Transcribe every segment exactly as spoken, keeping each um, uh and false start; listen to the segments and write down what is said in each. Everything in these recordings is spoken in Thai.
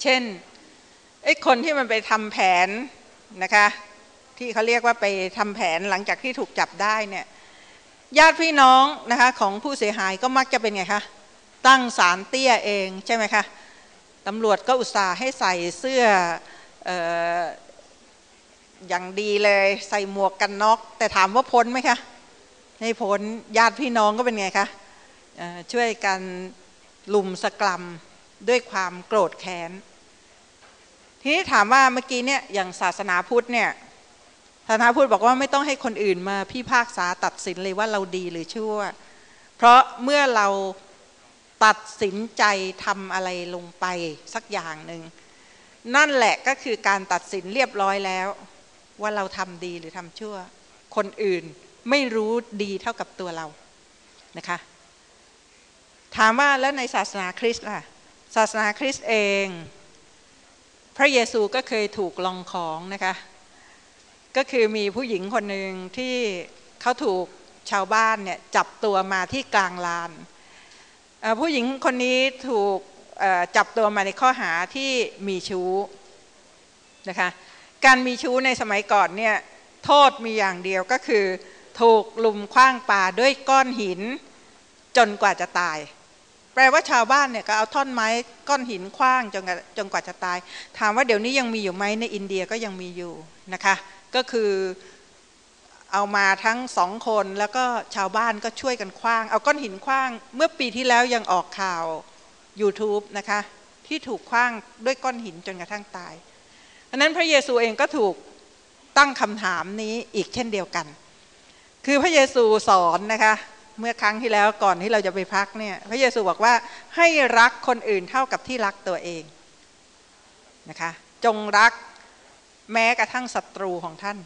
เช่นไอ้คนที่มันไปทำแผนนะคะที่เขาเรียกว่าไปทำแผนหลังจากที่ถูกจับได้เนี่ยญาติพี่น้องนะคะของผู้เสียหายก็มักจะเป็นไงคะตั้งศาลเตี้ยเองใช่ไหมคะตำรวจก็อุตส่าห์ให้ใส่เสื้อ เอ่อ อย่างดีเลยใส่หมวกกันน็อกแต่ถามว่าพ้นไหมคะไม่พ้นญาติพี่น้องก็เป็นไงคะช่วยกันลุมสกรัมด้วยความโกรธแค้นทีนี้ถามว่าเมื่อกี้เนี่ยอย่างศาสนาพุทธเนี่ยศาสนาพุทธบอกว่าไม่ต้องให้คนอื่นมาพิพากษาตัดสินเลยว่าเราดีหรือชั่วเพราะเมื่อเราตัดสินใจทำอะไรลงไปสักอย่างหนึ่งนั่นแหละก็คือการตัดสินเรียบร้อยแล้วว่าเราทำดีหรือทำชั่วคนอื่นไม่รู้ดีเท่ากับตัวเรานะคะถามว่าแล้วในศาสนาคริสต์ล่ะศาสนาคริสต์เองพระเยซูก็เคยถูกลองของนะคะก็คือมีผู้หญิงคนหนึ่งที่เขาถูกชาวบ้านเนี่ยจับตัวมาที่กลางลานผู้หญิงคนนี้ถูกจับตัวมาในข้อหาที่มีชู้นะคะการมีชู้ในสมัยก่อนเนี่ยโทษมีอย่างเดียวก็คือถูกลุมขว้างปาด้วยก้อนหินจนกว่าจะตายแปลว่าชาวบ้านเนี่ยก็เอาท่อนไม้ก้อนหินขว้างจนจนกว่าจะตายถามว่าเดี๋ยวนี้ยังมีอยู่ไหมในอินเดียก็ยังมีอยู่นะคะก็คือเอามาทั้งสองคนแล้วก็ชาวบ้านก็ช่วยกันขว้างเอาก้อนหินขว้างเมื่อปีที่แล้วยังออกข่าว YouTube นะคะที่ถูกขว้างด้วยก้อนหินจนกระทั่งตายอันนั้นพระเยซูเองก็ถูกตั้งคำถามนี้อีกเช่นเดียวกันคือพระเยซูสอนนะคะเมื่อครั้งที่แล้วก่อนที่เราจะไปพักเนี่ยพระเยซูบอกว่าให้รักคนอื่นเท่ากับที่รักตัวเองนะคะจงรักแม้กระทั่งศัตรูของท่าน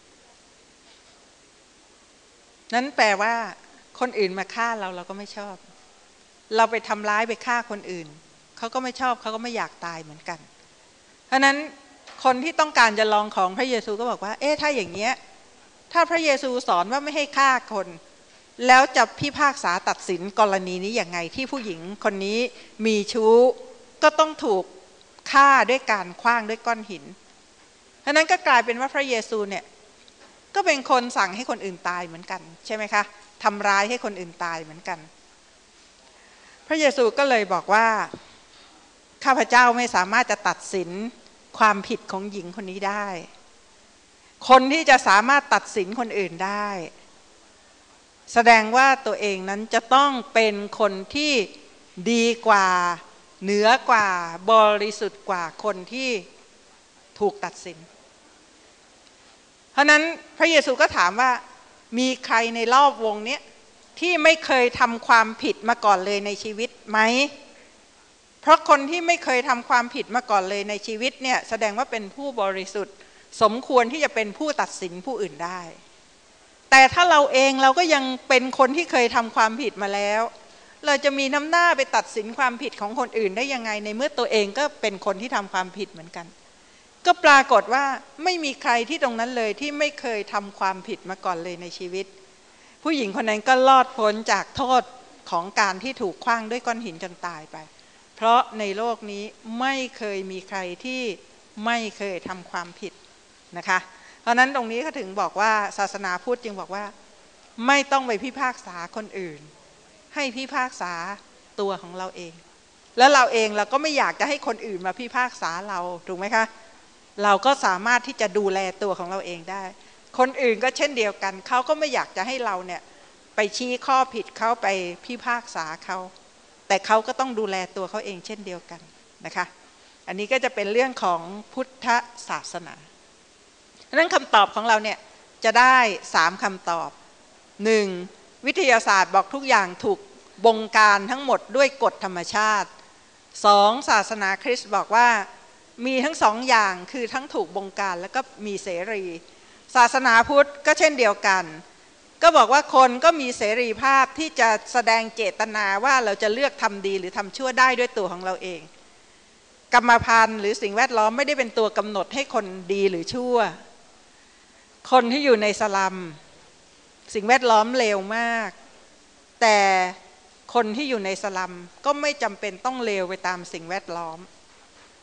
นั้นแปลว่าคนอื่นมาฆ่าเราเราก็ไม่ชอบเราไปทำร้ายไปฆ่าคนอื่นเขาก็ไม่ชอบเขาก็ไม่อยากตายเหมือนกันเพราะนั้นคนที่ต้องการจะลองของพระเยซูก็บอกว่าเอ๊ะถ้าอย่างเงี้ยถ้าพระเยซูสอนว่าไม่ให้ฆ่าคนแล้วจะพิพากษาตัดสินกรณีนี้อย่างไงที่ผู้หญิงคนนี้มีชู้ก็ต้องถูกฆ่าด้วยการขว้างด้วยก้อนหินเพราะนั้นก็กลายเป็นว่าพระเยซูเนี่ยก็เป็นคนสั่งให้คนอื่นตายเหมือนกันใช่ไหมคะทำร้ายให้คนอื่นตายเหมือนกันพระเยซูก็เลยบอกว่าข้าพเจ้าไม่สามารถจะตัดสินความผิดของหญิงคนนี้ได้คนที่จะสามารถตัดสินคนอื่นได้แสดงว่าตัวเองนั้นจะต้องเป็นคนที่ดีกว่าเหนือกว่าบริสุทธิ์กว่าคนที่ถูกตัดสินเพราะนั้นพระเยซูก็ถามว่ามีใครในรอบวงนี้ที่ไม่เคยทำความผิดมาก่อนเลยในชีวิตไหมเพราะคนที่ไม่เคยทำความผิดมาก่อนเลยในชีวิตเนี่ยแสดงว่าเป็นผู้บริสุทธิ์สมควรที่จะเป็นผู้ตัดสินผู้อื่นได้แต่ถ้าเราเองเราก็ยังเป็นคนที่เคยทำความผิดมาแล้วเราจะมีน้ำหน้าไปตัดสินความผิดของคนอื่นได้ยังไงในเมื่อตัวเองก็เป็นคนที่ทำความผิดเหมือนกันก็ปรากฏว่าไม่มีใครที่ตรงนั้นเลยที่ไม่เคยทำความผิดมาก่อนเลยในชีวิตผู้หญิงคนนั้นก็รอดพ้นจากโทษของการที่ถูกขว้างด้วยก้อนหินจนตายไปเพราะในโลกนี้ไม่เคยมีใครที่ไม่เคยทำความผิดนะคะเพราะนั้นตรงนี้เขาถึงบอกว่าศาสนาพุทธจึงบอกว่าไม่ต้องไปพิพากษาคนอื่นให้พิพากษาตัวของเราเองแล้วเราเองเราก็ไม่อยากจะให้คนอื่นมาพิพากษาเราถูกไหมคะเราก็สามารถที่จะดูแลตัวของเราเองได้คนอื่นก็เช่นเดียวกันเขาก็ไม่อยากจะให้เราเนี่ยไปชี้ข้อผิดเขาไปพิพากษาเขาแต่เขาก็ต้องดูแลตัวเขาเองเช่นเดียวกันนะคะอันนี้ก็จะเป็นเรื่องของพุทธศาสนาดังนั้นคำตอบของเราเนี่ยจะได้สามคำตอบหนึ่งวิทยาศาสตร์บอกทุกอย่างถูกบงการทั้งหมดด้วยกฎธรรมชาติสองศาสนาคริสต์บอกว่ามีทั้งสองอย่างคือทั้งถูกบงการแล้วก็มีเสรีศาสนาพุทธก็เช่นเดียวกันก็บอกว่าคนก็มีเสรีภาพที่จะแสดงเจตนาว่าเราจะเลือกทำดีหรือทำชั่วได้ด้วยตัวของเราเองกรรมพันธุ์หรือสิ่งแวดล้อมไม่ได้เป็นตัวกำหนดให้คนดีหรือชั่วคนที่อยู่ในสลัมสิ่งแวดล้อมเลวมากแต่คนที่อยู่ในสลัมก็ไม่จำเป็นต้องเลวไปตามสิ่งแวดล้อม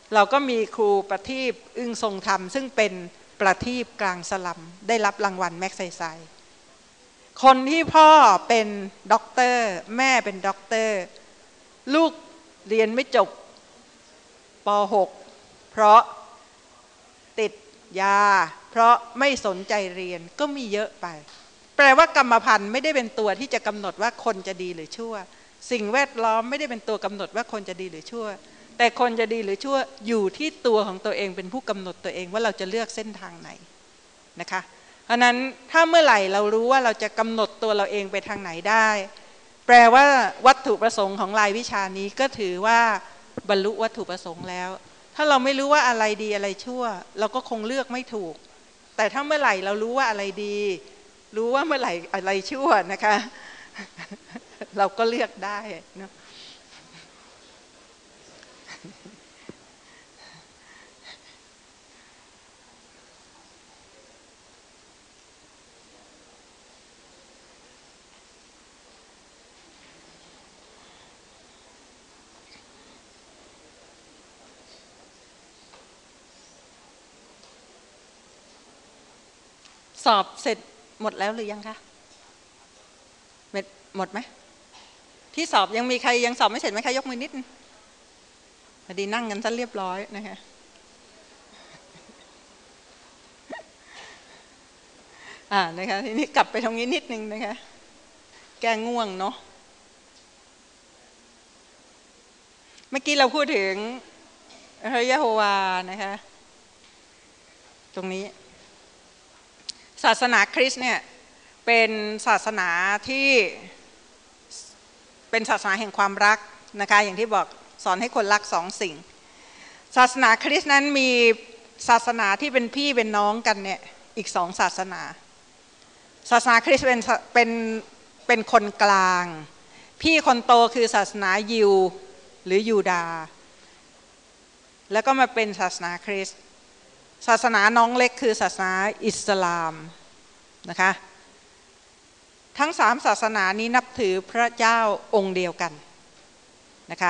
เราก็มีครูประทีปอึ้งทรงธรรมซึ่งเป็นประทีปกลางสลัมได้รับรางวัลแม็กไซไซคนที่พ่อเป็นด็อกเตอร์แม่เป็นด็อกเตอร์ลูกเรียนไม่จบป หก เพราะติดยาเพราะไม่สนใจเรียนก็มีเยอะไปแปลว่ากรรมพันธุ์ไม่ได้เป็นตัวที่จะกำหนดว่าคนจะดีหรือชั่วสิ่งแวดล้อมไม่ได้เป็นตัวกำหนดว่าคนจะดีหรือชั่วแต่คนจะดีหรือชั่วอยู่ที่ตัวของตัวเองเป็นผู้กำหนดตัวเองว่าเราจะเลือกเส้นทางไหนนะคะเพราะนั้นถ้าเมื่อไหร่เรารู้ว่าเราจะกำหนดตัวเราเองไปทางไหนได้แปลว่าวัตถุประสงค์ของรายวิชานี้ก็ถือว่าบรรลุวัตถุประสงค์แล้วถ้าเราไม่รู้ว่าอะไรดีอะไรชั่วเราก็คงเลือกไม่ถูกแต่ถ้าเมื่อไหร่เรารู้ว่าอะไรดีรู้ว่าเมื่อไหร่อะไรชั่วนะคะเราก็เลือกได้เนาะสอบเสร็จหมดแล้วหรือยังคะหมดไหมที่สอบยังมีใครยังสอบไม่เสร็จไหมคะยกมือนิดพอดีนั่งกันซะเรียบร้อยนะคะอ่านะคะทีนี้กลับไปตรงนี้นิดนึงนะคะแก้ง่วงเนาะเมื่อกี้เราพูดถึงพระยะโฮวานะคะตรงนี้ศาสนาคริสต์เนี่ยเป็นศาสนาที่เป็นศาสนาแห่งความรักนะคะอย่างที่บอกสอนให้คนรักสองสิ่งศาสนาคริสต์นั้นมีศาสนาที่เป็นพี่เป็นน้องกันเนี่ยอีกสองศาสนาศาสนาคริสต์เป็นเป็นเป็นคนกลางพี่คนโตคือศาสนายิวหรือยูดาห์แล้วก็มาเป็นศาสนาคริสต์ศาสนาน้องเล็กคือศาสนาอิสลามนะคะทั้งสามศาสนานี้นับถือพระเจ้าองค์เดียวกันนะคะ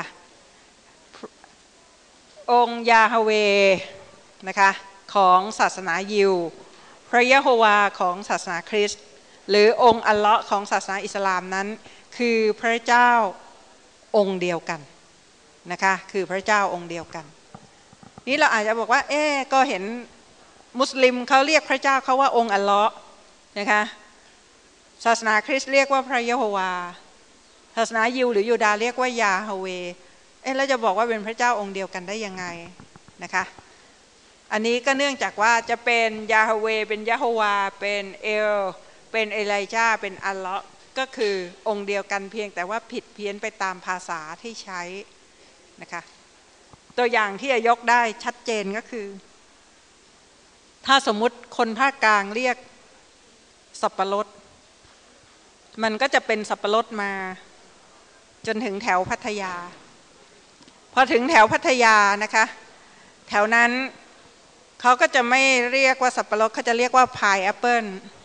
องค์ยาฮเวนะคะของศาสนายิวพระยะโฮวาของศาสนาคริสต์หรือองค์อัลเลาะห์ของศาสนาอิสลามนั้นคือพระเจ้าองค์เดียวกันนะคะคือพระเจ้าองค์เดียวกันนี่เราอาจจะบอกว่าเอ๊ะก็เห็นมุสลิมเขาเรียกพระเจ้าเขาว่าองค์อัลเลาะห์นะคะศาสนาคริสต์เรียกว่าพระยะโฮวาศาสนายิวหรือยูดาห์เรียกว่ายาฮเวเอ๊ะแล้วจะบอกว่าเป็นพระเจ้าองค์เดียวกันได้ยังไงนะคะอันนี้ก็เนื่องจากว่าจะเป็นยาฮเวเป็นยะโฮวาเป็นเอลเป็นเอไลจาเป็นอัลเลาะห์ก็คือองค์เดียวกันเพียงแต่ว่าผิดเพี้ยนไปตามภาษาที่ใช้นะคะตัวอย่างที่จะยกได้ชัดเจนก็คือถ้าสมมุติคนภาคกลางเรียกสับปะรดมันก็จะเป็นสับปะรดมาจนถึงแถวพัทยาพอถึงแถวพัทยานะคะแถวนั้นเขาก็จะไม่เรียกว่าสับปะรดเขาจะเรียกว่าพายแอปเปิล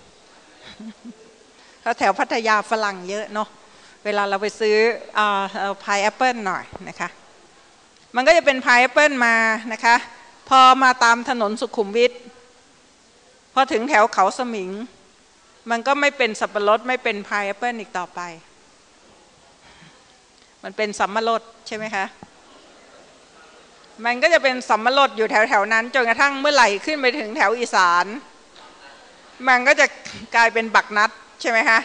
เพราะแถวพัทยาฝรั่งเยอะเนาะเวลาเราไปซื้อเอาพายแอปเปิลหน่อยนะคะมันก็จะเป็นพายแอปเปิลมานะคะพอมาตามถนนสุขุมวิทพอถึงแถวเขาสมิงมันก็ไม่เป็นสับปะรดไม่เป็นพายแอปเปิลอีกต่อไปมันเป็นสัมมะรดใช่ไหมคะมันก็จะเป็นสัมมะรดอยู่แถวแถวนั้นจนกระทั่งเมื่อไหร่ขึ้นไปถึงแถวอีสานมันก็จะกลายเป็นบักนัดใช่ไหมคะ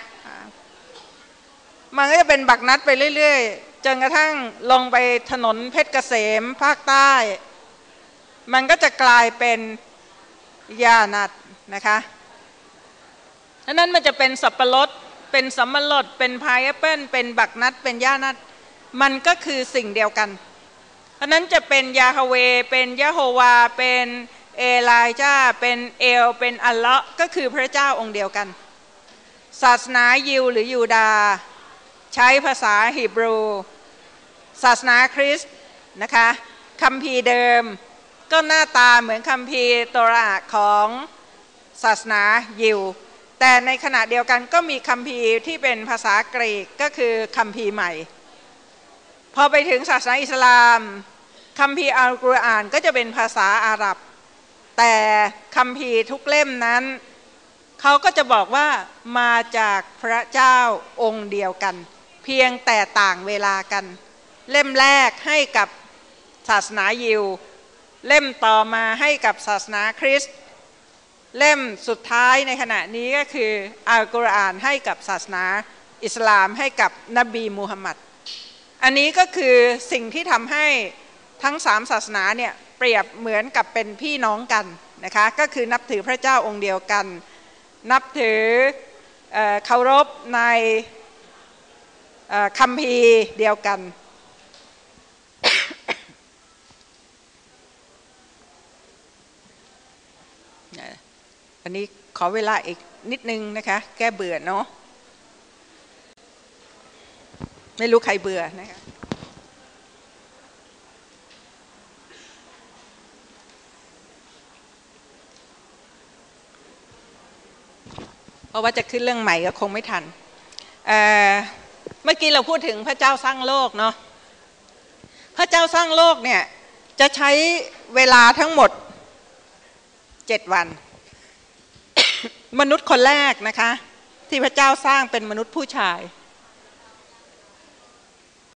มันก็จะเป็นบักนัดไปเรื่อยๆจนกระทั่งลงไปถนนเพชรเกษมภาคใต้มันก็จะกลายเป็นยานัดนะคะดังนั้นมันจะเป็นสับปะรดเป็นสัมมะรดเป็นพายแอปเปิลเป็นบักนัดเป็นย่านัดมันก็คือสิ่งเดียวกันเพราะนั้นจะเป็นยาฮเวเป็นยะโฮวาเป็นเอไลจาเป็นเอลเป็นอัลเลาะห์ก็คือพระเจ้าองค์เดียวกันศาสนายิวหรือยูดาห์ใช้ภาษาฮีบรูศาสนาคริสต์นะคะคัมภีร์เดิมก็หน้าตาเหมือนคัมภีร์โตราห์ของศาสนายิวแต่ในขณะเดียวกันก็มีคัมภีร์ที่เป็นภาษากรีกก็คือคัมภีร์ใหม่พอไปถึงศาสนาอิสลามคัมภีร์อัลกุรอานก็จะเป็นภาษาอาหรับแต่คัมภีร์ทุกเล่มนั้นเขาก็จะบอกว่ามาจากพระเจ้าองค์เดียวกันเพียงแต่ต่างเวลากันเล่มแรกให้กับศาสนายิวเล่มต่อมาให้กับศาสนาคริสต์เล่มสุดท้ายในขณะนี้ก็คืออัลกุรอานให้กับศาสนาอิสลามให้กับนบีมูฮัมมัดอันนี้ก็คือสิ่งที่ทำให้ทั้งสามศาสนาเนี่ยเปรียบเหมือนกับเป็นพี่น้องกันนะคะก็คือนับถือพระเจ้าองค์เดียวกันนับถือเอ่อเคารพในเอ่อคัมภีร์เดียวกันอันนี้ขอเวลาอีกนิดนึงนะคะแก้เบื่อเนาะไม่รู้ใครเบื่อนะคะเพราะว่าจะขึ้นเรื่องใหม่ก็คงไม่ทัน เ, เมื่อกี้เราพูดถึงพระเจ้าสร้างโลกเนาะพระเจ้าสร้างโลกเนี่ยจะใช้เวลาทั้งหมดเจ็ดวัน มนุษย์คนแรกนะคะที่พระเจ้าสร้างเป็นมนุษย์ผู้ชาย